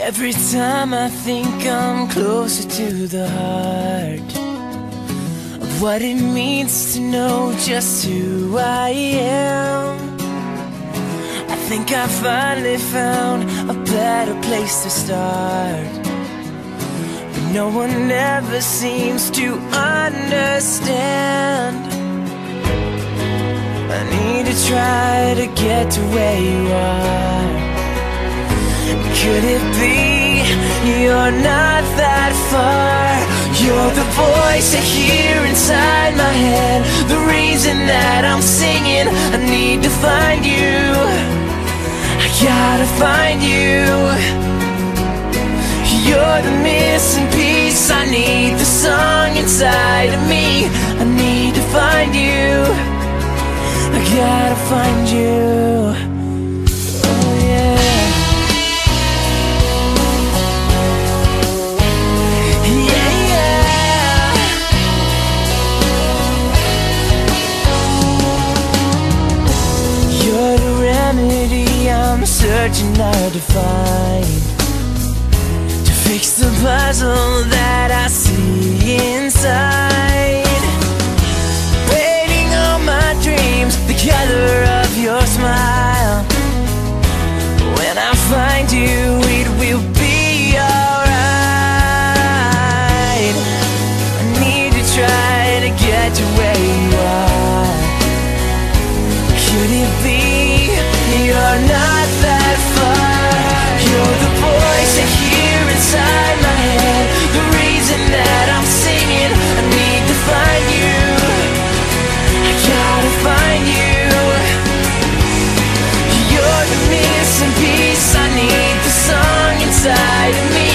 Every time I think I'm closer to the heart of what it means to know just who I am, I think I finally found a better place to start. But no one ever seems to understand. I need to try to get to where you are. Could it be you're not that far? You're the voice I hear inside my head, the reason that I'm singing. I need to find you, I gotta find you. You're the missing piece, I need the song inside of me. I need to find you, I gotta find you. Oh yeah. I'm searching hard to find, to fix the puzzle that I see inside. Waiting on my dreams, the color of your smile. When I find you, it will be alright. I need to try to get to where you are. Could it be you're not that far? You're the voice I hear inside my head, the reason that I'm singing. I need to find you, I gotta find you. You're the missing piece, I need the song inside of me.